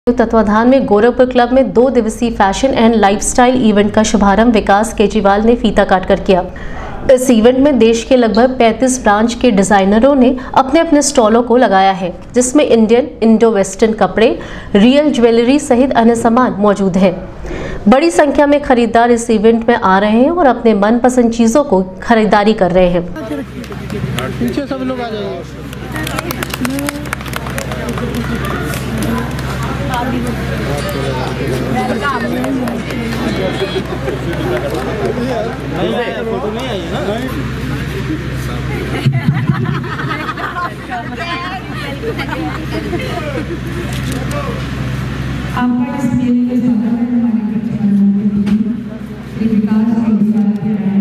तत्वाधान में गोरखपुर क्लब में 2 दिवसीय फैशन एंड लाइफस्टाइल इवेंट का शुभारंभ विकास केजरीवाल ने फीता काटकर किया। इस इवेंट में देश के लगभग 35 ब्रांच के डिजाइनरों ने अपने अपने स्टॉलों को लगाया है, जिसमें इंडियन, इंडो वेस्टर्न कपड़े, रियल ज्वेलरी सहित अन्य सामान मौजूद हैं। बड़ी संख्या में खरीदार इस इवेंट में आ रहे हैं और अपने मनपसंद चीजों को खरीदारी कर रहे हैं। पीछे सब लोग आ जाएंगे। फोटो नहीं आई ना। आपका इस मेले के स्वागत है हमारे विकास केजरीवाल के रहे।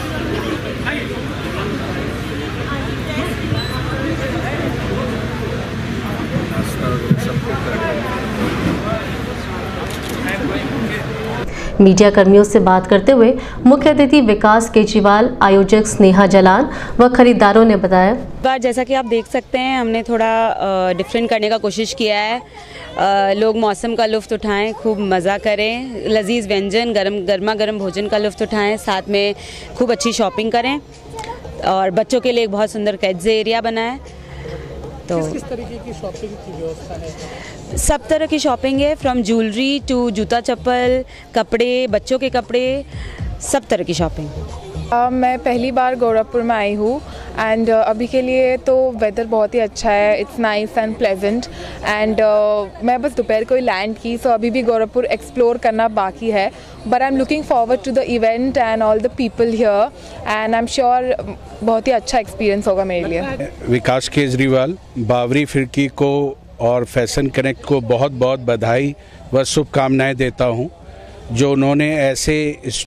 मीडिया कर्मियों से बात करते हुए मुख्य अतिथि विकास केजरीवाल, आयोजक स्नेहा जलान व खरीदारों ने बताया, बार जैसा कि आप देख सकते हैं, हमने थोड़ा डिफरेंट करने का कोशिश किया है। लोग मौसम का लुत्फ़ उठाएं, खूब मज़ा करें, लजीज व्यंजन, गर्मा गर्म भोजन का लुत्फ़ उठाएं, साथ में खूब अच्छी शॉपिंग करें और बच्चों के लिए एक बहुत सुंदर किड्स एरिया बनाएं। तो किस तरीके की शॉपिंग की व्यवस्था है? सब तरह की शॉपिंग है, फ्रॉम ज्वेलरी टू जूता चप्पल, कपड़े, बच्चों के कपड़े, सब तरह की शॉपिंग। मैं पहली बार गोरखपुर में आई हूँ एंड अभी के लिए तो वेदर बहुत ही अच्छा है, it's nice and pleasant and मैं बस दोपहर को ही लैंड की, सो अभी भी गोरखपुर एक्सप्लोर करना बाकी है, but I am looking forward to the event and all the people here and I am sure बहुत ही अच्छा एक्सपीरियंस होगा मेरे लिए। विकास केजरीवाल, बावरी फिरकी को और फैशन कनेक्ट को बहुत बहुत बधाई व शुभकामनाएं देता हूं, जो उन्होंने ऐसे